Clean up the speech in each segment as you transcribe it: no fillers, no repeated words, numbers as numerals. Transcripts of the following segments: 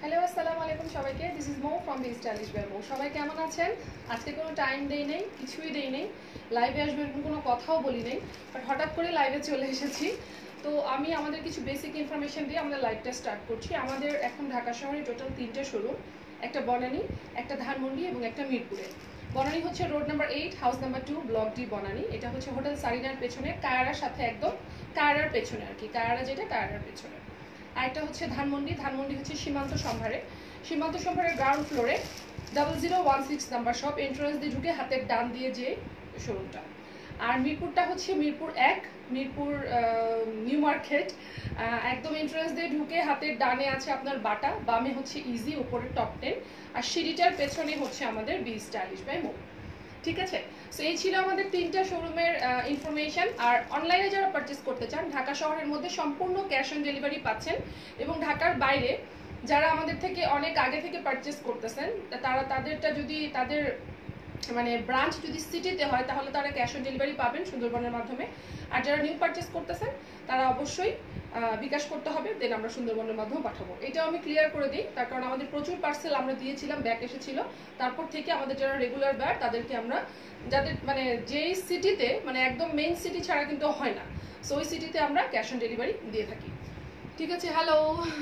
Hello আসসালামু আলাইকুম সবাইকে। This is Mo from the stylish by Mo. সবাই কেমন আছেন? আজকে কোনো টাইম দেই নেই, কিছুই দেই নেই, লাইভে আসবে এরকম কোনো কথাও বলি নেই, বাট হঠাৎ করে লাইভে চলে এসেছি। তো আমি আমাদের কিছু বেসিক ইনফরমেশন দিয়ে আমাদের লাইভটা স্টার্ট করছি। আমাদের এখন ঢাকা শহরে টোটাল 3টে শোরুম, একটা বনানী, একটা ধানমন্ডি এবং একটা মিরপুরে। বনানী হচ্ছে road number 8, house number 2, block D Banani. এটা হচ্ছে হোটেল সারিনার পেছনে, কায়ারার সাথে একদম, কায়ারার পেছনে আর কি, কায়ারা যেটা কায়ারার পেছনে। আরেকটা হচ্ছে ধানমন্ডি, ধানমন্ডি হচ্ছে সীমান্ত সম্ভারে, সীমান্ত সম্ভারের গ্রাউন্ড ফ্লোরে 0016 নাম্বার শপ, এন্ট্রান্স দিয়ে ঢুকে হাতের ডান দিয়ে যে শোরুমটা। আর মিরপুরটা হচ্ছে মিরপুর 1, মিরপুর নিউ মার্কেট, একদম এন্ট্রান্স দিয়ে ঢুকে হাতের ডানে আছে আপনার বাটা, বামে হচ্ছে ইজি, উপরে টপ 10, আর সিঁড়িটার পেছনে হচ্ছে আমাদের বি স্টাইলিশ বাই মো। ঠিক আছে, সো এই ছিল আমাদের 3টা শোরুমের ইনফরমেশন। আর অনলাইনে যারা পারচেস করতে চান, ঢাকা শহরের মধ্যে সম্পূর্ণ ক্যাশ অন ডেলিভারি পাচ্ছেন, এবং ঢাকার বাইরে যারা আমাদের থেকে অনেক আগে থেকে পারচেস করতেছেন, তারা তাদেরটা যদি তাদের মানে ব্রাঞ্চ যদি সিটিতে হয় তাহলে তারা ক্যাশ অন ডেলিভারি পাবেন সুন্দরবনের মাধ্যমে। আর যারা নিউ পারচেস করতেছেন তারা অবশ্যই বিকাশ করতে হবে, দেন আমরা সুন্দরবনের মাধ্যমে পাঠাবো। এটাও আমি ক্লিয়ার করে দিই, তার কারণ আমাদের প্রচুর পার্সেল আমরা দিয়েছিলাম, ব্যাক এসেছিল। তারপর থেকে আমাদের যারা রেগুলার ব্যার তাদেরকে আমরা, যাদের মানে যেই সিটিতে মানে একদম মেইন সিটি ছাড়া কিন্তু হয় না, সো ওই সিটিতে আমরা ক্যাশ অন ডেলিভারি দিয়ে থাকি। ঠিক আছে, হ্যালো।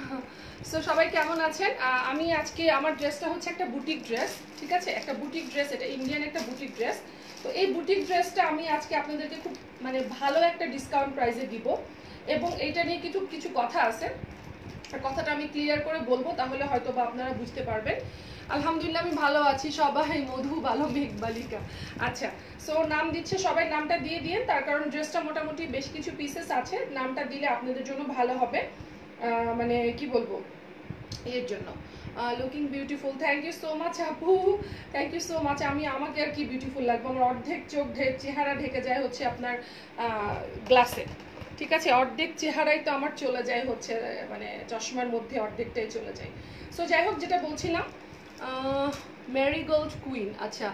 সো সবাই কেমন আছেন? আমি আজকে আমার ড্রেসটা হচ্ছে একটা বুটিক ড্রেস, ঠিক আছে, একটা বুটিক ড্রেস, এটা ইন্ডিয়ান একটা বুটিক ড্রেস। তো এই বুটিক ড্রেসটা আমি আজকে আপনাদেরকে খুব মানে ভালো একটা ডিসকাউন্ট প্রাইসে দিব, এবং এইটা নিয়ে কিছু কিছু কথা আছে, কথাটা আমি ক্লিয়ার করে বলবো, তাহলে হয়তো বা আপনারা বুঝতে পারবেন। আলহামদুলিল্লাহ আমি ভালো আছি, সবাই মধু ভালো মেঘবালিকা। আচ্ছা, সো নাম দিচ্ছে, সবাই নামটা দিয়ে দিন, তার কারণ ড্রেসটা মোটামুটি বেশ কিছু পিসেস আছে, নামটা দিলে আপনাদের জন্য ভালো হবে, মানে কি বলবো, এর জন্য। Looking beautiful, thank you so much আপু, থ্যাংক ইউ সো মাচ। আমাকে আর কি বিউটিফুল লাগবে, আমার অর্ধেক চোখ চেহারা ঢেকে যায় হচ্ছে আপনার গ্লাসে, ঠিক আছে, অর্ধেক চেহারাই তো আমার চলে যায় হচ্ছে মানে চশমার মধ্যে অর্ধেকটাই চলে যায়। সো যাই হোক, যেটা বলছিলাম, ম্যারিগোল্ড কুইন। আচ্ছা,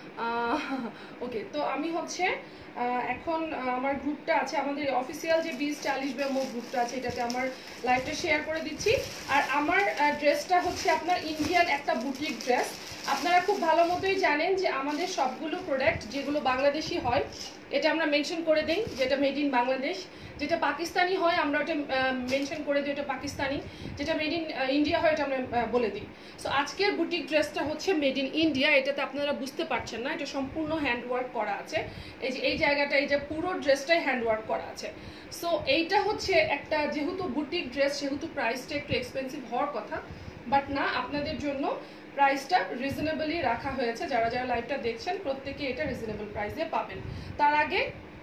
ওকে, তো আমি হচ্ছে এখন আমার গ্রুপটা আছে, আমাদের অফিসিয়াল যে বি স্টাইলিশ বাই মো গ্রুপটা আছে, এটাতে আমার লাইভটা শেয়ার করে দিচ্ছি। আর আমার ড্রেসটা হচ্ছে আপনার ইন্ডিয়ান একটা বুটিক ড্রেস। আপনারা খুব ভালো মতোই জানেন যে আমাদের সবগুলো প্রোডাক্ট যেগুলো বাংলাদেশি হয় এটা আমরা মেনশন করে দিই, যেটা মেড ইন বাংলাদেশ। যেটা পাকিস্তানি হয় আমরা ওটা মেনশন করে দিই, ওটা পাকিস্তানি। যেটা মেড ইন ইন্ডিয়া হয় এটা আমরা বলে দিই। সো আজকের বুটিক ড্রেসটা হচ্ছে মেড ইন ইন্ডিয়া। এটাতে আপনারা বুঝতে পারছেন না, এটা সম্পূর্ণ হ্যান্ডওয়ার্ক করা আছে। এই যে এই জায়গাটা, এই যে পুরো ড্রেসটাই হ্যান্ডওয়ার্ক করা আছে। সো এইটা হচ্ছে একটা, যেহেতু বুটিক ড্রেস সেহেতু প্রাইসটা একটু এক্সপেন্সিভ হওয়ার কথা, বাট না, আপনাদের জন্য প্রাইসটা রিজনেবলি রাখা হয়েছে। যারা যারা লাইভটা দেখছেন প্রত্যেকে এটা রিজনেবল প্রাইসে পাবেন। তার আগে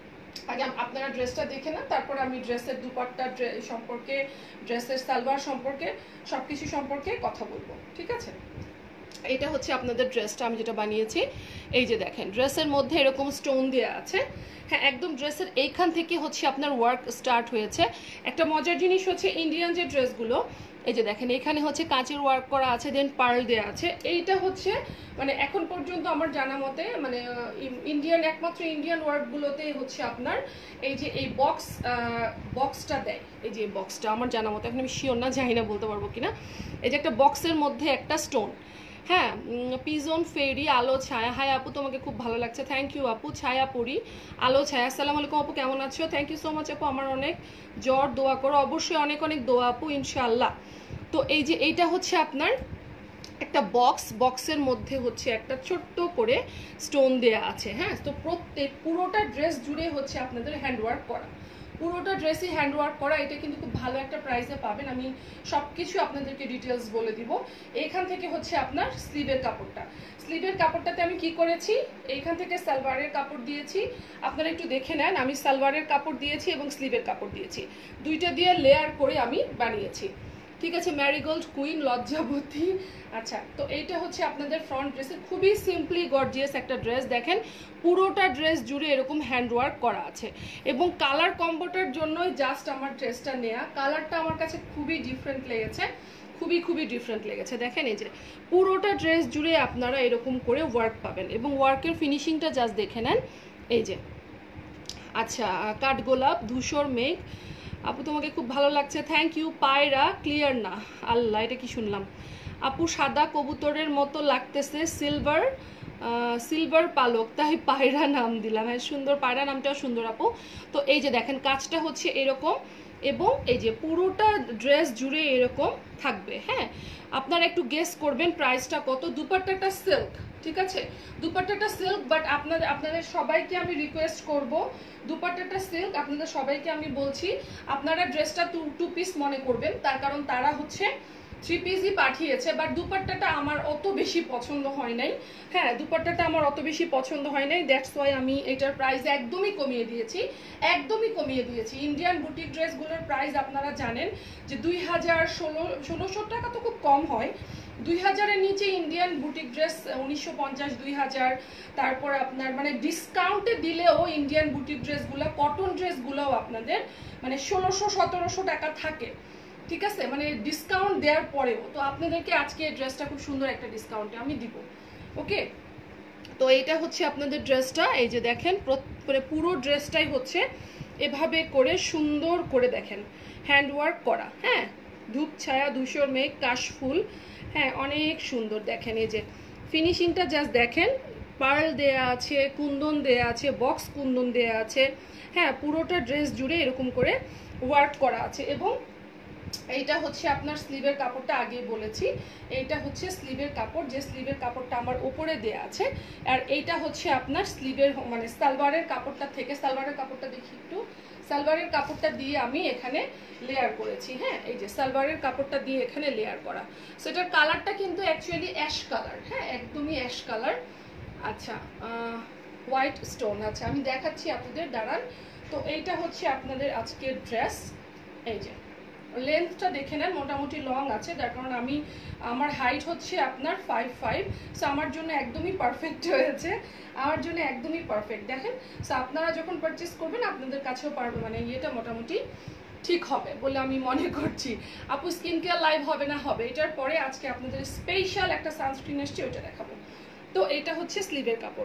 আপনারা ড্রেসটা দেখে না, তারপর আমি ড্রেসের দুপাট্টা সম্পর্কে, ড্রেসের সালোয়ার সম্পর্কে, সব কিছু সম্পর্কে কথা বলবো, ঠিক আছে। এটা হচ্ছে আপনাদের ড্রেসটা আমি যেটা বানিয়েছি। এই যে দেখেন, ড্রেসের মধ্যে এরকম স্টোন দেওয়া আছে, হ্যাঁ, একদম ড্রেসের এইখান থেকে হচ্ছে আপনার ওয়ার্ক স্টার্ট হয়েছে। একটা মজার জিনিস হচ্ছে ইন্ডিয়ান যে ড্রেসগুলো, এই যে দেখেন এখানে হচ্ছে কাঁচের ওয়ার্ক করা আছে, দেন পার্ল দেওয়া আছে। এইটা হচ্ছে মানে এখন পর্যন্ত আমার জানা মতে মানে ইন্ডিয়ান, একমাত্র ইন্ডিয়ান ওয়ার্কগুলোতে হচ্ছে আপনার এই যে এই বক্সটা দেয়, এই যে বক্সটা আমার জানা মতে, এখন আমি শিওর না, জানি না বলতে পারবো কিনা। এই যে একটা বক্সের মধ্যে একটা স্টোন, হ্যাঁ, পিজন ফেরি আলো ছায়া। হাই আপু, তোমাকে খুব ভালো লাগছে, থ্যাংক ইউ আপু। ছায়া পরি, আলো ছায়া, আসসালামু আলাইকুম আপু, কেমন আছো? থ্যাংক ইউ সো মাচ আপু, আমার অনেক জ্বর, দোয়া করো, অবশ্যই অনেক অনেক দোয়া আপু, ইনশাআল্লাহ। তো এই যে এইটা হচ্ছে আপনার একটা বক্সের মধ্যে হচ্ছে একটা ছোট্ট করে স্টোন দেয়া আছে, হ্যাঁ। তো পুরোটা ড্রেস জুড়ে হচ্ছে আপনাদের হ্যান্ডওয়ার্ক করা, পুরোটা ড্রেসই হ্যান্ডওয়ার্ক করা। এটা কিন্তু খুব ভালো একটা প্রাইসে পাবেন, আমি সব কিছু আপনাদেরকে ডিটেলস বলে দিব। এইখান থেকে হচ্ছে আপনার স্লিভের কাপড়টা, স্লিভের কাপড়টাতে আমি কি করেছি, এইখান থেকে সালোয়ারের কাপড় দিয়েছি, আপনারা একটু দেখে নেন, আমি সালোয়ারের কাপড় দিয়েছি এবং স্লিভের কাপড় দিয়েছি, দুইটা দিয়ে লেয়ার করে আমি বানিয়েছি, ঠিক আছে। ম্যারিগোল্ড কুইন, লজ্জাবতী। আচ্ছা, তো এইটা হচ্ছে আপনাদের ফ্রন্ট ড্রেসের খুবই সিম্পলি গর্জিয়াস একটা ড্রেস। দেখেন পুরোটা ড্রেস জুড়ে এরকম হ্যান্ডওয়ার্ক করা আছে, এবং কালার কম্বোটার জন্যই জাস্ট আমার ড্রেসটা নেয়া। কালারটা আমার কাছে খুবই ডিফারেন্ট লেগেছে, খুবই ডিফারেন্ট লেগেছে। দেখেন এই যে পুরোটা ড্রেস জুড়ে আপনারা এরকম করে ওয়ার্ক পাবেন, এবং ওয়ার্কের ফিনিশিংটা জাস্ট দেখে নেন। এই যে, আচ্ছা, কাঠগোলাপ, ধূসর মেঘ, আপু তোমাকে খুব ভালো লাগছে, থ্যাংক ইউ। পায়রা ক্লিয়ার না, আল্লাহ এটা কি শুনলাম। আপু সাদা কবুতরের মতো লাগতেছে, সিলভার সিলভার পালক, তাই পায়রা নাম দিলাম। হ্যাঁ সুন্দর, পায়রা নামটাও সুন্দর আপু। তো এই যে দেখেন কাজটা হচ্ছে এরকম, এবং এই যে পুরোটা ড্রেস জুড়ে এরকম থাকবে। হ্যাঁ আপনারা একটু গেস করবেন প্রাইসটা কত। দুপাট্টাটা সিল্ক, ঠিক আছে, দুপাট্টাটা সিল্ক, বাট আপনাদের সবাইকে আমি রিকোয়েস্ট করব, দুপাট্টাটা সিল্ক, আপনাদের সবাইকে আমি বলছি আপনারা ড্রেসটা টু পিস মনে করবেন, তার কারণ তারা হচ্ছে 3 পিসই পাঠিয়েছে, বাট দুপাট্টাটা আমার অত বেশি পছন্দ হয় নাই। হ্যাঁ দুপাট্টাটা আমার অত বেশি পছন্দ হয় নাই, দ্যাটস ওয়াই আমি এটার প্রাইস একদমই কমিয়ে দিয়েছি, একদমই কমিয়ে দিয়েছি। ইন্ডিয়ান বুটিক ড্রেসগুলোর প্রাইস আপনারা জানেন যে 2000-1600 টাকা তো খুব কম হয়, 2000-এর নিচে ইন্ডিয়ান বুটিক ড্রেস 1950-2000, তারপর আপনার মানে ডিসকাউন্টে দিলেও ইন্ডিয়ান বুটিক ড্রেসগুলো, কটন ড্রেসগুলোও আপনাদের মানে 1600-1700 টাকা থাকে, ঠিক আছে, মানে ডিসকাউন্ট দেওয়ার পরেও। তো আপনাদেরকে আজকে ড্রেসটা খুব সুন্দর একটা ডিসকাউন্টে আমি দিব, ওকে। তো এইটা হচ্ছে আপনাদের ড্রেসটা, এই যে দেখেন মানে পুরো ড্রেসটাই হচ্ছে এভাবে করে সুন্দর করে দেখেন হ্যান্ডওয়ার্ক করা। হ্যাঁ ধূপ ছায়া, ধূসর মেঘ, কাশফুল, হ্যাঁ অনেক সুন্দর। দেখেন এই যে ফিনিশিংটা জাস্ট দেখেন, পার্ল দেয়া আছে, কুন্দন দেয়া আছে, বক্স কুন্দন দেয়া আছে। হ্যাঁ পুরোটা ড্রেস জুড়ে এরকম করে ওয়ার্ক করা আছে। এবং এইটা হচ্ছে আপনার স্লিভের কাপড়টা, আগে বলেছি এইটা হচ্ছে স্লিভের কাপড়, যে স্লিভের কাপড়টা আমার উপরে দেয়া আছে। আর এইটা হচ্ছে আপনার স্লিভের মানে সালোয়ারের কাপড়টা থেকে, সালোয়ারের কাপড়টা দেখি একটু, সালোয়ারের কাপড়টা দিয়ে আমি এখানে লেয়ার করেছি। হ্যাঁ এই যে সালোয়ারের কাপড়টা দিয়ে এখানে লেয়ার করা। সো এটার কালারটা কিন্তু অ্যাকচুয়ালি অ্যাশ কালার, হ্যাঁ একদমই অ্যাশ কালার। আচ্ছা হোয়াইট স্টোন, আচ্ছা আমি দেখাচ্ছি আপনাদের, দাঁড়ান। তো এইটা হচ্ছে আপনাদের আজকের ড্রেস। এই যে লেন্থটা দেখে নেন, মোটামুটি লং আছে, যার কারণ আমার হাইট হচ্ছে আপনার 5'5", সো আমার জন্য একদমই পারফেক্ট হয়েছে, আমার জন্য একদমই পারফেক্ট। দেখেন সো আপনারা যখন পারচেস করবেন আপনাদের কাছেও পারবে মানে ইয়েটা মোটামুটি ঠিক হবে বলে আমি মনে করছি। আপু স্কিন কেয়ার লাইভ হবে না? হবে, এটার পরে আজকে আপনাদের স্পেশাল একটা সানস্ক্রিন এসছে, ওইটা দেখাবো। তো এটা হচ্ছে স্লিভের কাপড়,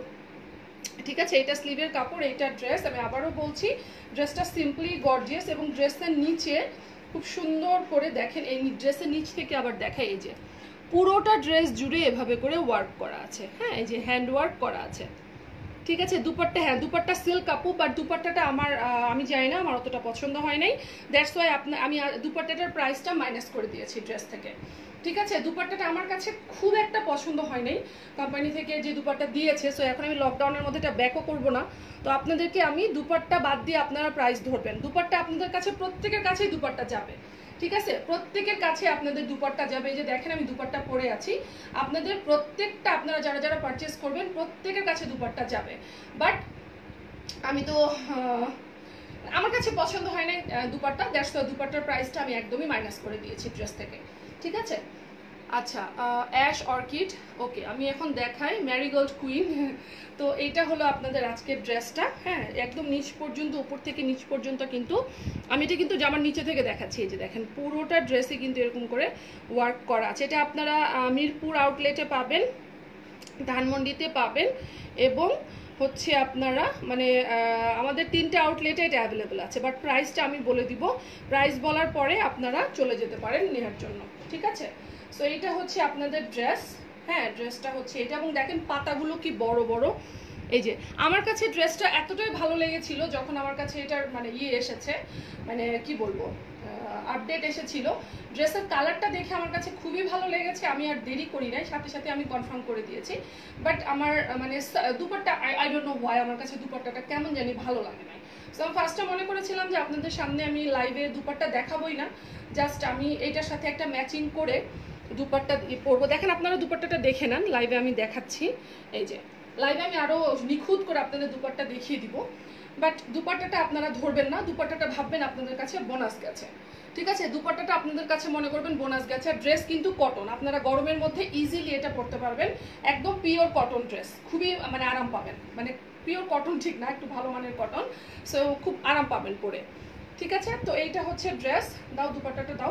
ঠিক আছে, এটা স্লিভের কাপড়, এইটা ড্রেস। আমি আবারও বলছি ড্রেসটা সিম্পলি গর্জিয়াস, এবং ড্রেসের নিচে খুব সুন্দর করে দেখেন, এই ড্রেসের নিচ থেকে আবার দেখাই, এই যে পুরোটা ড্রেস জুড়ে এভাবে করে ওয়ার্ক করা আছে। হ্যাঁ এই যে হ্যান্ড ওয়ার্ক করা আছে, ঠিক আছে। দুপাট্টা, হ্যাঁ দুপাট্টা সিল্ক কাপড়, বাট দুপাট্টাটা আমি জানি না, আমার অতটা পছন্দ হয় নাই, দ্যাটস ওয়াই আমি দুপাট্টাটার প্রাইসটা মাইনাস করে দিয়েছি ড্রেস থেকে, ঠিক আছে। দুপাট্টাটা আমার কাছে খুব একটা পছন্দ হয় নাই কোম্পানি থেকে যে দুপাট্টা দিয়েছে। সো এখন আমি লকডাউনের মধ্যে এটা ব্যাকও করবো না, তো আপনাদেরকে আমি দুপাট্টা বাদ দিয়ে আপনারা প্রাইস ধরবেন। দুপাট্টা আপনাদের কাছে প্রত্যেকের কাছেই দুপাট্টা যাবে, ঠিক আছে, প্রত্যেকের কাছে আপনাদের দুপাট্টা যাবে। এই যে দেখেন আমি দুপাট্টা পরে আছি, আপনাদের প্রত্যেকটা আপনারা যারা যারা পারচেস করবেন প্রত্যেকের কাছে দুপাট্টা যাবে, বাট আমি তো আমার কাছে পছন্দ হয় না দুপাট্টা, দ্যাটস ওয়াই দুপাট্টার প্রাইসটা আমি একদমই মাইনাস করে দিয়েছি ড্রেস থেকে, ঠিক আছে। আচ্ছা অ্যাশ অর্কিড, ওকে আমি এখন দেখাই ম্যারিগোল্ড কুইন। তো এইটা হলো আপনাদের আজকের ড্রেসটা। হ্যাঁ একদম নিচ পর্যন্ত, উপর থেকে নিচ পর্যন্ত, কিন্তু আমি এটা কিন্তু জামার নিচে থেকে দেখাচ্ছি। এই যে দেখেন পুরোটা ড্রেসে কিন্তু এরকম করে ওয়ার্ক করা আছে। এটা আপনারা মিরপুর আউটলেটে পাবেন, ধানমন্ডিতে পাবেন, এবং হচ্ছে আপনারা মানে আমাদের 3টে আউটলেটে এটা অ্যাভেলেবেল আছে, বাট প্রাইসটা আমি বলে দিব, প্রাইস বলার পরে আপনারা চলে যেতে পারেন নেওয়ার জন্য, ঠিক আছে। সো এইটা হচ্ছে আপনাদের ড্রেস, হ্যাঁ ড্রেসটা হচ্ছে এটা, এবং দেখেন পাতাগুলো কি বড় বড়। এই যে আমার কাছে ড্রেসটা এতটাই ভালো লেগেছিল যখন আমার কাছে এটার মানে এসেছে, মানে কি বলবো আপডেট এসেছিল, ড্রেসের কালারটা দেখে আমার কাছে খুবই ভালো লেগেছে, আমি আর দেরি করি নাই, সাথে সাথে আমি কনফার্ম করে দিয়েছি। বাট আমার মানে dupatta I don't know why আমার কাছে দুপাট্টাটা কেমন জানি ভালো লাগে না। সো আমি ফার্স্টে মনে করেছিলাম যে আপনাদের সামনে আমি লাইভে দুপাট্টা দেখাবোই না, জাস্ট আমি এইটার সাথে একটা ম্যাচিং করে দুপাট্টা পরবো। দেখেন আপনারা দুপাট্টাটা দেখে নেন, লাইভে আমি দেখাচ্ছি। এই যে লাইভে আমি আরও নিখুঁত করে আপনাদের দুপাট্টা দেখিয়ে দিব, বাট দুপাট্টাটা আপনারা ধরবেন না, দুপাট্টাটা ভাববেন আপনাদের কাছে বোনাস গেছে, ঠিক আছে। দুপাট্টাটা আপনাদের কাছে মনে করবেন বোনাস গেছে। আর ড্রেস কিন্তু কটন, আপনারা গরমের মধ্যে ইজিলি এটা পরতে পারবেন, একদম পিওর কটন ড্রেস, খুবই মানে আরাম পাবেন, মানে পিওর কটন ঠিক না, একটু ভালো মানের কটন, সো খুব আরাম পাবেন পরে, ঠিক আছে। তো এইটা হচ্ছে ড্রেস, দাও দুপাট্টাটা দাও,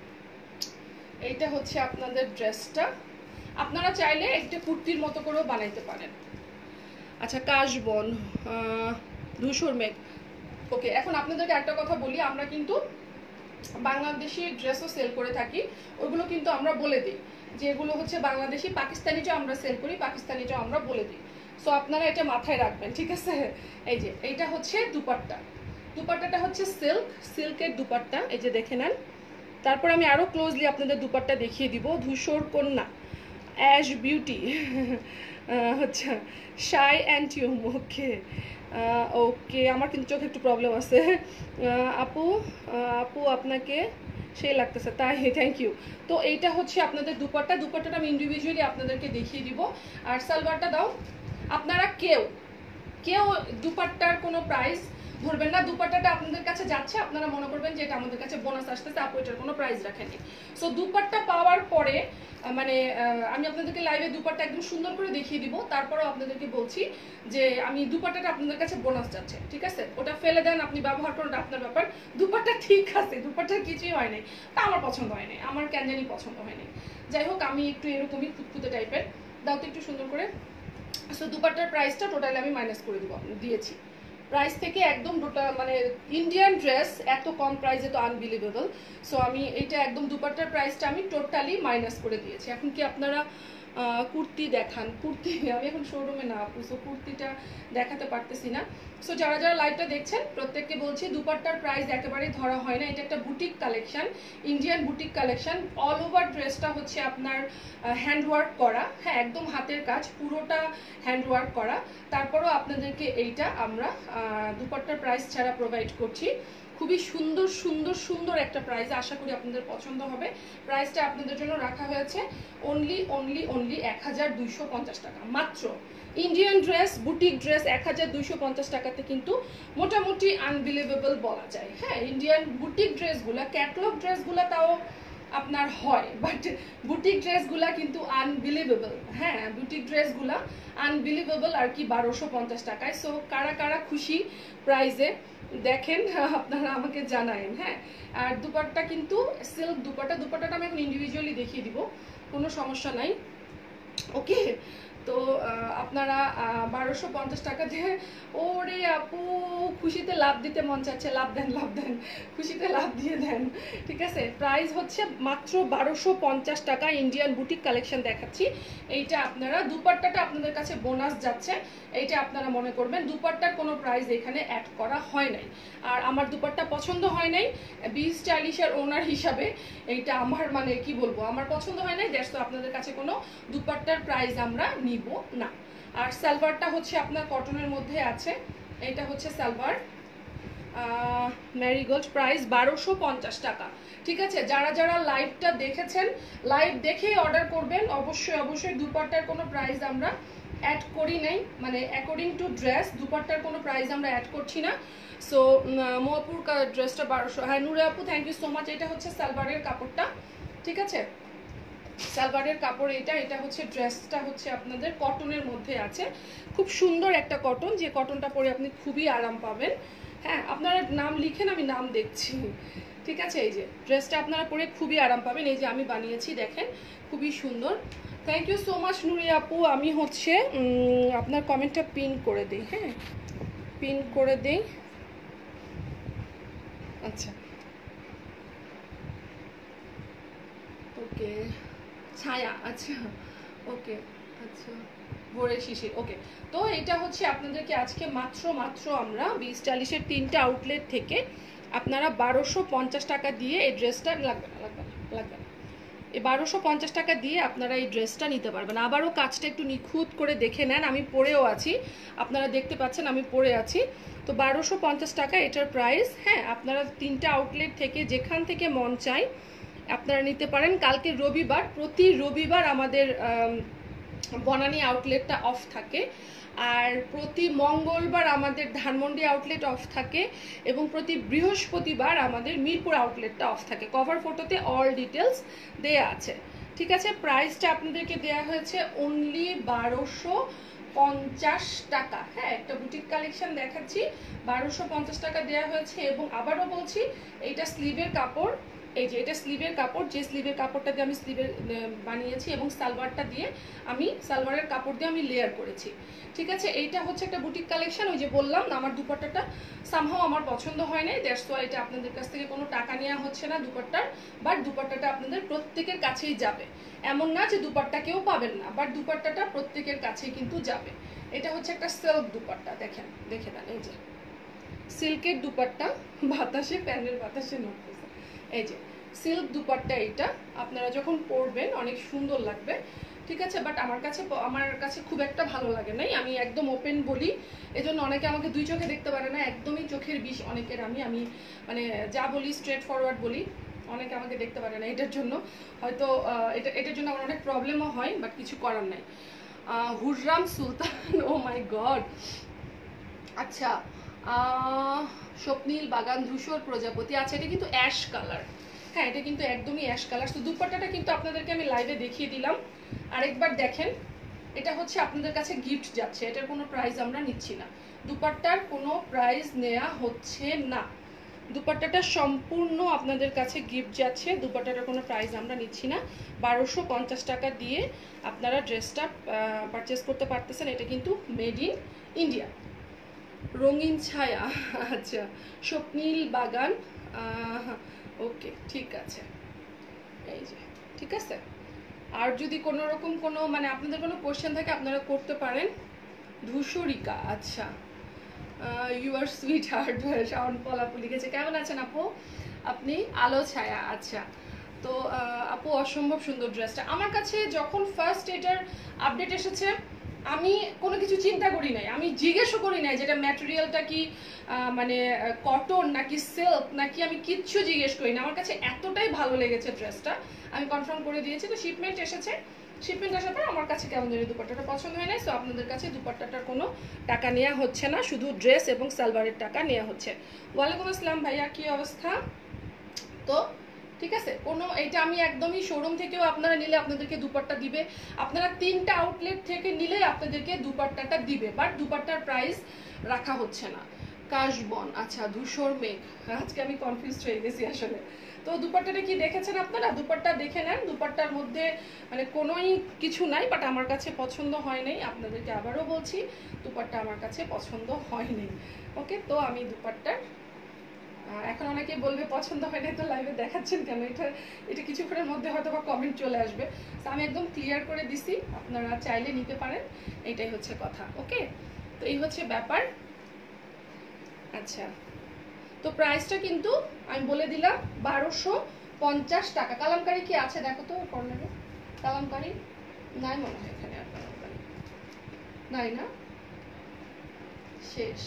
এইটা হচ্ছে আপনাদের ড্রেসটা। আপনারা চাইলে একটা কুর্তির মতো করেও বানাইতে পারেন। আচ্ছা কাশবন, ধূসর মেঘ, ওকে, এখন আপনাদেরকে একটা কথা বলি, আমরা কিন্তু বাংলাদেশি ড্রেসও সেল করে থাকি, ওইগুলো কিন্তু আমরা বলে দিই যে এগুলো হচ্ছে বাংলাদেশি, পাকিস্তানিটাও আমরা সেল করি, পাকিস্তানিটাও আমরা বলে দিই। সো আপনারা এটা মাথায় রাখবেন, ঠিক আছে? এই যে এইটা হচ্ছে দুপাট্টা, দুপাট্টাটা হচ্ছে সিল্কের দুপাট্টা, এই যে দেখে নেন। তারপর আমি আরও ক্লোজলি আপনাদের দুপাট্টা দেখিয়ে দিব। ধূসর কন্যা, অ্যাশ বিউটি, হচ্ছে শাই অ্যান্টিউম। ওকে ওকে, আমার কিন্তু চোখে একটু প্রবলেম আছে। আপু আপু আপনাকে সেই লাগতেছে, তাই থ্যাংক ইউ। তো এইটা হচ্ছে আপনাদের দুপাট্টা, দুপাট্টাটা আমি ইন্ডিভিজুয়ালি আপনাদেরকে দেখিয়ে দিব। আর সালোয়ারটা দাও। আপনারা কেউ দুপাট্টার কোনো প্রাইস ধরবেন না, দুপাট্টাটা আপনাদের কাছে যাচ্ছে, আপনারা মনে করবেন যে এটা আমাদের কাছে বোনাস আসতেছে, আপু এটার কোনো প্রাইস রাখেনি। সো দুপাট্টা পাওয়ার পরে মানে আমি আপনাদেরকে লাইভে দুপাট্টা একদম সুন্দর করে দেখিয়ে দিব, তারপরেও আপনাদেরকে বলছি যে আমি দুপাট্টাটা আপনাদের কাছে বোনাস যাচ্ছে, ঠিক আছে? ওটা ফেলে দেন, আপনি ব্যবহার করেন, আপনার ব্যাপার। দুপাট্টা ঠিক আছে, দুপাট্টার কিছুই হয় নাই, তা আমার পছন্দ হয় নাই, আমার কেন জানি পছন্দ হয়নি। যাই হোক, আমি একটু এরকমই ফুটফুটে টাইপের, দাও তো একটু সুন্দর করে। সো দুপাট্টার প্রাইসটা টোটালি আমি মাইনাস করে দিয়েছি প্রাইস থেকে একদম, মানে ইন্ডিয়ান ড্রেস এত কম প্রাইসে তো আনবিলিভেবল। সো আমি এটা একদম দুপাট্টার প্রাইসটা আমি টোটালি মাইনাস করে দিয়েছি। এখন কি আপনারা কুর্তি দেখান? কুর্তি আমি এখন শোরুমে না আপু, সো কুর্তিটা দেখাতে পারতেছি না। সো যারা যারা লাইভটা দেখছেন প্রত্যেককে বলছি, দুপাট্টার প্রাইস একেবারে ধরা হয় না, এটা একটা boutique collection, Indian boutique collection. All over ড্রেসটা হচ্ছে আপনার হ্যান্ডওয়ার্ক করা, হ্যাঁ একদম হাতের কাজ, পুরোটা হ্যান্ডওয়ার্ক করা। তারপরও আপনাদেরকে এইটা আমরা দুপাট্টার প্রাইস ছাড়া প্রোভাইড করছি। খুবই সুন্দর সুন্দর সুন্দর একটা প্রাইস, আশা করি আপনাদের পছন্দ হবে। প্রাইসটা আপনাদের জন্য রাখা হয়েছে অনলি 1250 টাকা মাত্র। ইন্ডিয়ান ড্রেস, বুটিক ড্রেস 1250 টাকাতে কিন্তু মোটামুটি আনবিলিভেবল বলা যায়। হ্যাঁ, ইন্ডিয়ান বুটিক ড্রেসগুলা, ক্যাটলগ ড্রেসগুলা তাও আপনার হয়, বাট বুটিক ড্রেসগুলা কিন্তু আনবিলিভেবল। হ্যাঁ, বুটিক ড্রেসগুলা আনবিলিভেবল আর কি 1250 টাকায়। সো কারা কারা খুশি প্রাইজে দেখেন, আপনারা আমাকে জানায়েন। হ্যাঁ, আর দুপাট্টা কিন্তু সিল্ক দুপাট্টা, দুপাট্টাটা আমি এখন ইন্ডিভিজুয়ালি দেখিয়ে দিব, কোনো সমস্যা নাই। ওকে, তো আপনারা 1250 টাকা দিয়ে, ওরে আপু খুশিতে লাভ দিতে মন চাচ্ছে, লাভ দেন লাভ দেন, খুশিতে লাভ দিয়ে দেন, ঠিক আছে? প্রাইস হচ্ছে মাত্র 1250 টাকা, ইন্ডিয়ান বুটিক কালেকশন দেখাচ্ছি। এইটা আপনারা, দুপাট্টাটা আপনাদের কাছে বোনাস যাচ্ছে, এইটা আপনারা মনে করবেন। দুপাট্টার কোনো প্রাইস এখানে অ্যাড করা হয় নাই। আর আমার দুপাট্টা পছন্দ হয় নাই, বি স্টাইলিশের ওনার হিসাবে এইটা আমার মানে কি বলবো, আমার পছন্দ হয় নাই, দ্যাটস তো আপনাদের কাছে কোনো দুপাট্টার প্রাইস আমরা নিব না। আর সালোয়ারটা হচ্ছে আপনার কটনের মধ্যে আছে, এটা হচ্ছে সালোয়ার ম্যারিগোল্ড, প্রাইস 1250 টাকা, ঠিক আছে? যারা যারা লাইভটা দেখেছেন, লাইভ দেখেই অর্ডার করবেন। অবশ্যই অবশ্যই দুপাট্টার কোনো প্রাইস আমরা অ্যাড করি নাই, মানে অ্যাকর্ডিং টু ড্রেস দুপাট্টার কোনো প্রাইস আমরা অ্যাড করছি না। সো মোয়াপুর ড্রেসটা 1200। হ্যাঁ নুরে আপু, থ্যাংক ইউ সো মাচ। এটা হচ্ছে সালোয়ারের কাপড়টা, ঠিক আছে? সালোয়ারের কাপড় এটা, এটা হচ্ছে ড্রেসটা হচ্ছে আপনাদের কটনের মধ্যে আছে, খুব সুন্দর একটা কটন, যে কটনটা পরে আপনি খুবই আরাম পাবেন। হ্যাঁ, আপনারা নাম লিখেন, আমি নাম দেখছি, ঠিক আছে? এই যে ড্রেসটা আপনারা পরে খুবই আরাম পাবেন, এই যে আমি বানিয়েছি দেখেন, খুবই সুন্দর। Thank you so much Nuri আপু। আমি হচ্ছে আপনার কমেন্টটা পিন করে দিই, হ্যাঁ পিন করে দিই। আচ্ছা ওকে, ছায়া, আচ্ছা ওকে, আচ্ছা ভোরের শিশির, ওকে। তো এটা হচ্ছে আপনাদেরকে আজকে মাত্র আমরা 20-40-এর 3টে আউটলেট থেকে আপনারা 1250 টাকা দিয়ে এই ড্রেসটা, লাগবে না এই 1250 টাকা দিয়ে আপনারা এই ড্রেসটা নিতে পারবেন। আবারও কাজটা একটু নিখুঁত করে দেখে নেন, আমি পরেও আছি, আপনারা দেখতে পাচ্ছেন আমি পরে আছি। তো 1250 টাকা এটার প্রাইস। হ্যাঁ, আপনারা 3টে আউটলেট থেকে যেখান থেকে মন চাই আপনারা নিতে পারেন। কালকে রবিবার, প্রতি রবিবার আমাদের বনানী আউটলেটটা অফ থাকে, আর প্রতি মঙ্গলবার আমাদের ধানমন্ডি আউটলেট অফ থাকে, এবং প্রতি বৃহস্পতিবার আমাদের মিরপুর আউটলেটটা অফ থাকে। কভার ফটোতে অল ডিটেলস দেয়া আছে, ঠিক আছে? প্রাইসটা আপনাদেরকে দেয়া হয়েছে অনলি 1250 টাকা। হ্যাঁ, একটা বুটিক কালেকশন দেখাচ্ছি, 1250 টাকা দেওয়া হয়েছে। এবং আবারও বলছি, এইটা স্লিভের কাপড়, এই যে এটা স্লিভের কাপড়, যে স্লিভের কাপড়টা দিয়ে আমি স্লিভের বানিয়েছি এবং সালোয়ারটা দিয়ে আমি সালোয়ারের কাপড় দিয়ে আমি লেয়ার করেছি, ঠিক আছে। এইটা হচ্ছে একটা বুটিক কালেকশন। ওই যে বললাম আমার দুপাট্টাটা সামহাও আমার পছন্দ হয় নাই, দ্যাটস ওয়াই এটা আপনাদের কাছ থেকে কোনো টাকা নেওয়া হচ্ছে না দুপাট্টার, বাট দুপাট্টাটা আপনাদের প্রত্যেকের কাছেই যাবে, এমন না যে দুপাট্টা কেউ পাবেন না, বাট দুপাট্টাটা প্রত্যেকের কাছেই কিন্তু যাবে। এটা হচ্ছে একটা সিল্ক দুপাট্টা, দেখেন দেখে দেন, এই যে সিল্কের দুপাট্টা, বাতাসে প্যানের বাতাসে নড়তেছে, এই যে সিল্ক দুপাট্টা। এইটা আপনারা যখন পরবেন অনেক সুন্দর লাগবে, ঠিক আছে। বাট আমার কাছে খুব একটা ভালো লাগে নাই, আমি একদম ওপেন বলি, এজন্য অনেকে আমাকে দুই চোখে দেখতে পারে না, একদমই চোখের বিষ অনেকের। আমি মানে যা বলি স্ট্রেট ফরওয়ার্ড বলি, অনেকে আমাকে দেখতে পারে না, এটার জন্য হয়তো এটার জন্য আমার অনেক প্রবলেমও হয়, বাট কিছু করার নাই। Hurrem Sultan, oh my god. আচ্ছা, স্বপ্নীল বাগান, ধূসর প্রজাপতি, আচ্ছা এটা কিন্তু অ্যাশ কালার, হ্যাঁ এটা কিন্তু একদমই অ্যাশ কালার। তো দুপাট্টাটা কিন্তু আপনাদেরকে আমি লাইভে দেখিয়ে দিলাম, আরেকবার দেখেন। এটা হচ্ছে আপনাদের কাছে গিফট যাচ্ছে, এটার কোনো প্রাইস আমরা নিচ্ছি না, দুপাট্টার কোনো প্রাইস নেওয়া হচ্ছে না, দুপাট্টাটা সম্পূর্ণ আপনাদের কাছে গিফট যাচ্ছে, দুপাট্টাটার কোনো প্রাইস আমরা নিচ্ছি না। 1250 টাকা দিয়ে আপনারা ড্রেসটা পারচেস করতে পারতেছেন, এটা কিন্তু মেড ইন ইন্ডিয়া। রঙিন ছায়া, আচ্ছা স্বপ্নীল বাগান, ওকে ঠিক আছে, এই যে ঠিক আছে। আর যদি কোনো রকম কোনো মানে আপনাদের কোনো কোশ্চেন থাকে আপনারা করতে পারেন। ধূসরিকা, আচ্ছা you are sweet heart, Shaon Paul আপু লিখেছে, কেমন আছেন আপু আপনি? আলো ছায়া, আচ্ছা। তো আপু অসম্ভব সুন্দর ড্রেসটা, আমার কাছে যখন ফার্স্ট এটার আপডেট এসেছে আমি কোনো কিছু চিন্তা করি নাই, আমি জিজ্ঞেসও করি নাই যেটা ম্যাটেরিয়ালটা কি মানে কটন নাকি সিল্ক নাকি, আমি কিচ্ছু জিজ্ঞেস করি না, আমার কাছে এতটাই ভালো লেগেছে ড্রেসটা, আমি কনফার্ম করে দিয়েছি। তো শিপমেন্ট এসেছে, শিপমেন্ট আসার পর আমার কাছে কেমন জানি দুপাট্টাটা পছন্দ হয় নাই, সো আপনাদের কাছে দুপাট্টাটার কোনো টাকা নেওয়া হচ্ছে না, শুধু ড্রেস এবং সালোয়ারের টাকা নেওয়া হচ্ছে। ওয়ালাইকুম আসসালাম ভাইয়া, কি অবস্থা? তো ঠিক আছে, কোনো এটা আমি একদমই শোরুম থেকেও আপনারা নিলে আপনাদেরকে দুপাট্টা দিবে, আপনারা 3টা আউটলেট থেকে নিলে আপনাদেরকে দুপাট্টাটা দিবে, বাট দুপাট্টার প্রাইস রাখা হচ্ছে না। কাশবন, আচ্ছা ধূসর মেঘ, আজকে আমি কনফিউজড হয়ে গেছি আসলে। তো দুপাট্টাটা কি দেখেছেন আপনারা? দুপাট্টা দেখে নেন, দুপাট্টার মধ্যে মানে কোনোই কিছু নাই, বাট আমার কাছে পছন্দ হয় নাই, আপনাদেরকে আবারও বলছি দুপাট্টা আমার কাছে পছন্দ হয়নি। ওকে, তো আমি দুপাট্টার এখন অনেকে বলবে পছন্দ হয় না তো লাইভে দেখাচ্ছেন কেন, এটা কিছুক্ষণের মধ্যে হয়তো বা কমেন্ট চলে আসবে, তো আমি একদম ক্লিয়ার করে দিছি, আপনারা চাইলে নিতে পারেন, এইটাই হচ্ছে কথা। ওকে, তো এই হচ্ছে ব্যাপার। আচ্ছা, তো প্রাইসটা কিন্তু আমি বলে দিলাম 1250 টাকা। কালামকারি কি আছে দেখো তো কর্নারে, কালামকারি নাই মনে হয় এখানে, আর কালামকারি নাই না, শেষ।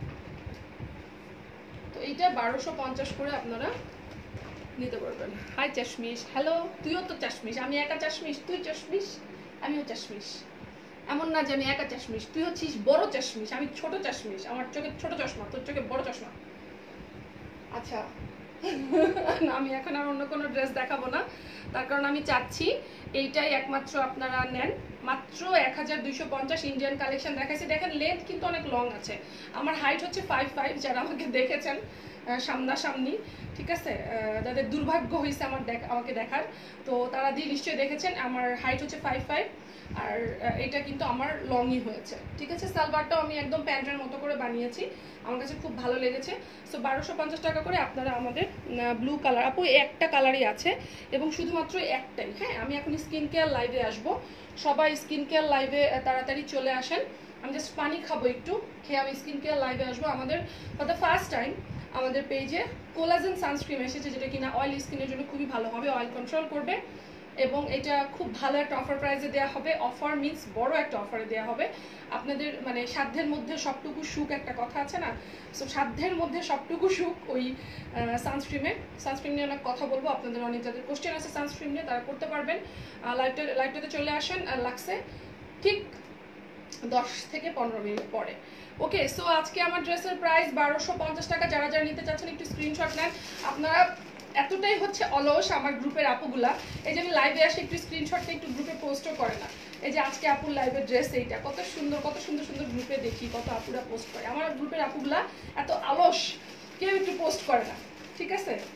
তো এইটা 1250 করে আপনারা নিতে পারবেন। হাই চাশমিশ, হ্যালো, তুইও তো চাশমিশ, আমি একা চাশমিশ, তুই চাশমিশ আমিও চাশমিশ, এমন না যে আমি একা চাশমিশ, তুই হচ্ছিস বড় চাশমিশ, আমি ছোট চাশমিশ, আমার চোখে ছোট চশমা, তোর চোখে বড় চশমা। আচ্ছা আমি এখন আর অন্য কোনো ড্রেস দেখাবো না, তার কারণ আমি চাচ্ছি এইটাই একমাত্র আপনারা নেন। মাত্র 1250 ইন্ডিয়ান কালেকশন দেখাইছি, দেখেন লেন্থ কিন্তু অনেক লং আছে, আমার হাইট হচ্ছে 5'5", যারা আমাকে দেখেছেন সামনাসামনি, ঠিক আছে, যাদের দুর্ভাগ্য হয়েছে আমাকে দেখার, তো তারা দিয়ে নিশ্চয়ই দেখেছেন আমার হাইট হচ্ছে 5'5", আর এটা কিন্তু আমার লংই হয়েছে, ঠিক আছে। সালোয়ারটাও আমি একদম প্যান্টের মতো করে বানিয়েছি, আমার কাছে খুব ভালো লেগেছে। সো 1250 টাকা করে আপনারা আমাদের ব্লু কালার, আপু একটা কালারই আছে এবং শুধুমাত্র একটাই। হ্যাঁ, আমি এখন স্কিন কেয়ার লাইভে আসবো, সবাই স্কিন কেয়ার লাইভে তাড়াতাড়ি চলে আসেন, আমি জাস্ট পানি খাবো একটু, খেয়ে আমি স্কিন কেয়ার লাইভে আসবো। আমাদের ফর দ্য ফার্স্ট টাইম আমাদের পেজে কোলাজেন সানস্ক্রিন এসেছে, যেটা কিনা অয়েল স্কিনের জন্য খুবই ভালো হবে, অয়েল কন্ট্রোল করবে, এবং এটা খুব ভালো একটা অফার প্রাইসে দেওয়া হবে। অফার মিন্স বড় একটা অফারে দেওয়া হবে আপনাদের, মানে সাধ্যের মধ্যে সবটুকু সুখ একটা কথা আছে না, সো সাধ্যের মধ্যে সবটুকু সুখ ওই সানস্ক্রিন নিয়ে অনেক কথা বলবো, আপনাদের অনেক যাদের কোশ্চেন আছে সানস্ক্রিন নিয়ে তারা করতে পারবেন। লাইভটাতে চলে আসেন, আর লাগছে ঠিক 10 থেকে 15 মিনিট পরে। ওকে, সো আজকে আমার ড্রেসের প্রাইস 1250 টাকা। যারা যারা নিতে চাচ্ছেন একটু স্ক্রিনশট নেন। আপনারা এতটাই হচ্ছে অলস আমার গ্রুপের আপুগুলা, এই যে আমি লাইভে আসে একটু স্ক্রিনশটটা একটু গ্রুপে পোস্টও করে না। এই যে আজকে আপুর লাইভের ড্রেস এইটা কত সুন্দর সুন্দর গ্রুপে দেখি, কত আপুরা পোস্ট করে। আমার গ্রুপের আপুগুলা এত অলস, কেউ একটু পোস্ট করে না, ঠিক আছে,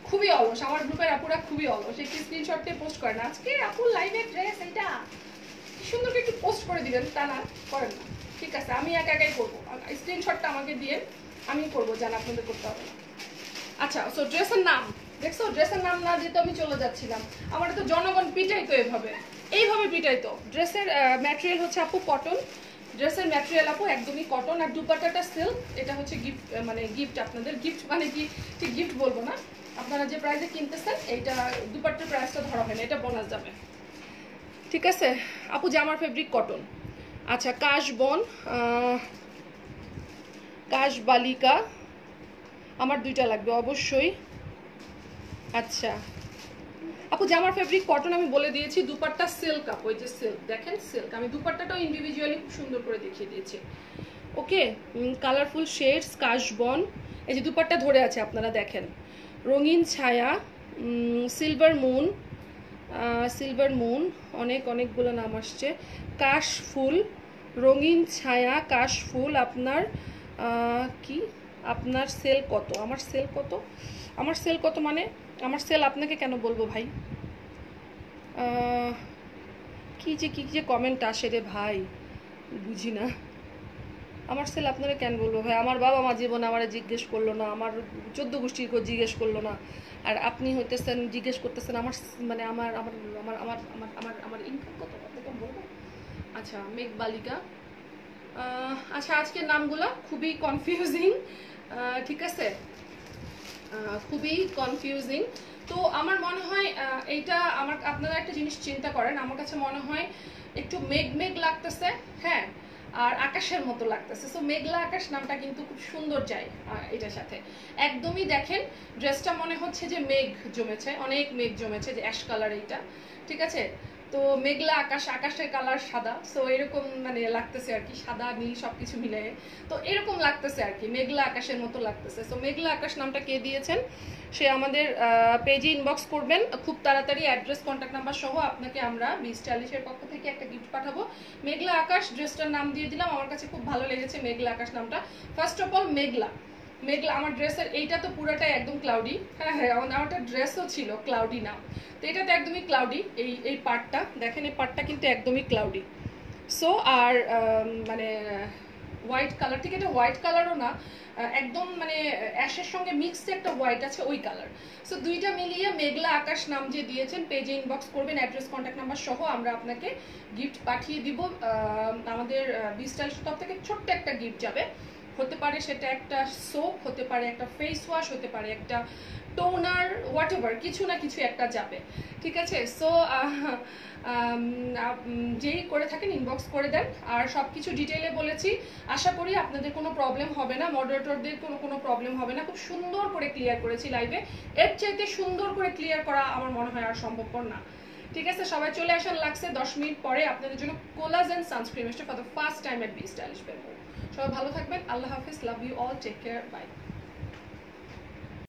খুবই অলস, আমার গ্রুপের আপুরা খুবই অলস, একটি স্ক্রিনশট দিয়ে পোস্ট করে না। আজকে আপুর লাইভের ড্রেস এটা সুন্দর করে একটু পোস্ট করে দিবেন, তা না করেন না। ঠিক আছে, আমি একাই করবো, স্ক্রিনশটটা আমাকে দিয়ে আমি করবো, জান আপনাদের করতে হবে না। আচ্ছা, সো ড্রেসের নাম দেখছো, ড্রেসের নাম না দিতে আমি চলে যাচ্ছিলাম। আমার তো জনগণ পিটাইতো এইভাবে পিটাইতো। ড্রেসের ম্যাটেরিয়াল হচ্ছে আপু কটন, ড্রেসের ম্যাটেরিয়াল আপু একদমই কটন, আর দুপাট্টাটা সিল্ক। এটা হচ্ছে গিফট, মানে গিফট আপনাদের, গিফট মানে কি ঠিক গিফট বলবো না, আপনারা যে প্রাইসে কিনতেছেন এইটা দুপাট্টার প্রাইসটা ধরা হয় না, এটা বোনাস যাবে। ঠিক আছে আপু, জামার ফেব্রিক কটন। আচ্ছা, কাশবন, কাশবালিকা, আমার দুইটা লাগবে অবশ্যই। আচ্ছা আপু, জামার ফেব্রিক কটন আমি বলে দিয়েছি, দুপাট্টা সিল্ক আপু, এই যে সিল্ক দেখেন, সিল্ক। আমি দুপাট্টাটাও ইন্ডিভিজুয়ালি খুব সুন্দর করে দেখিয়ে দিয়েছি। ওকে, কালারফুল শেডস, কাশবন, এই যে দুপাট্টা ধরে আছে আপনারা দেখেন, রঙিন ছায়া, সিলভার মুন, সিলভার মুন, অনেকগুলো নাম আসছে, কাশফুল, রঙিন ছায়া, কাশফুল। আপনার কি, আপনার সেল কত? আমার সেল কত? আমার সেল কত মানে আমার সেল আপনাকে কেন বলবো ভাই? কি যে কমেন্ট আসে রে ভাই, বুঝি না। আমার সেল আপনারা কেন বলবো ভাই? আমার বাবা মা জীবনে আমার জিজ্ঞেস করলো না, আমার 14 গোষ্ঠীর জিজ্ঞেস করলো না, আর আপনি হইতেছেন জিজ্ঞেস করতেছেন আমার মানে আমার আমার আমার আমার আমার আমার আমার ইনকাম কত, আপনাকে বলবো? আচ্ছা, মেঘবালিকা। আচ্ছা, আজকের নামগুলো খুবই কনফিউজিং, ঠিক আছে, খুবই কনফিউজিং। তো আমার মনে হয় এইটা আপনারা একটা জিনিস চিন্তা করেন, আমার কাছে মনে হয় একটু মেঘ লাগতেছে, হ্যাঁ, আর আকাশের মতো লাগতেছে। সো মেঘলা আকাশ নামটা কিন্তু খুব সুন্দর যায় এটার সাথে একদমই। দেখেন ড্রেসটা মনে হচ্ছে যে মেঘ জমেছে, অনেক মেঘ জমেছে, যে অ্যাশ কালার এইটা, ঠিক আছে। তো মেঘলা আকাশ, আকাশের কালার সাদা, সো এরকম মানে লাগতেছে আর কি, সাদা নীল সবকিছু মিলে, তো এরকম লাগতেছে আর কি, মেঘলা আকাশের মতো লাগতেছে। সো মেঘলা আকাশ নামটা কে দিয়েছেন সে আমাদের পেজে ইনবক্স করবেন খুব তাড়াতাড়ি, অ্যাড্রেস কন্ট্যাক্ট নাম্বার সহ আপনাকে আমরা 2040-এর পক্ষ থেকে একটা গিফট পাঠাবো। মেঘলা আকাশ ড্রেসটার নাম দিয়ে দিলাম, আমার কাছে খুব ভালো লেগেছে মেঘলা আকাশ নামটা। ফার্স্ট অফ অল মেঘলা, আমার ড্রেসের এইটা তো পুরোটাই একদম ক্লাউডি, হ্যাঁ আমারটা ড্রেসও ছিল ক্লাউডি নাম, তো এটা তো একদমই ক্লাউডি। এই পার্টটা দেখেন, এই পার্টটা কিন্তু একদমই ক্লাউডি। সো আর মানে হোয়াইট কালার, ঠিক এটা হোয়াইট কালারও না, একদম মানে অ্যাশের সঙ্গে মিক্সড একটা হোয়াইট আছে, ওই কালার। সো দুইটা মিলিয়ে মেঘলা আকাশ নাম যে দিয়েছেন, পেজে ইনবক্স করবেন অ্যাড্রেস কন্ট্যাক্ট নাম্বার সহ, আমরা আপনাকে গিফট পাঠিয়ে দিব। আমাদের 2040 তরফ থেকে ছোট্ট একটা গিফট যাবে, হতে পারে সেটা একটা সোপ, হতে পারে একটা ফেস ওয়াশ, হতে পারে একটা টোনার, হোয়াট এভার, কিছু না কিছু একটা যাবে, ঠিক আছে। সো যেই করে থাকেন ইনবক্স করে দেন, আর সব কিছু ডিটেইলে বলেছি, আশা করি আপনাদের কোনো প্রবলেম হবে না, মডারেটরদের কোনো প্রবলেম হবে না, খুব সুন্দর করে ক্লিয়ার করেছি লাইভে, এর চাইতে সুন্দর করে ক্লিয়ার করা আমার মনে হয় আর সম্ভবপর না, ঠিক আছে। সবাই চলে আসার লাগছে 10 মিনিট পরে আপনাদের জন্য কোলাজেন সানস্ক্রিন এসে for the first time at B stylish বের। সবাই ভালো থাকবেন, আল্লাহ হাফিজ, love you all, take care, by.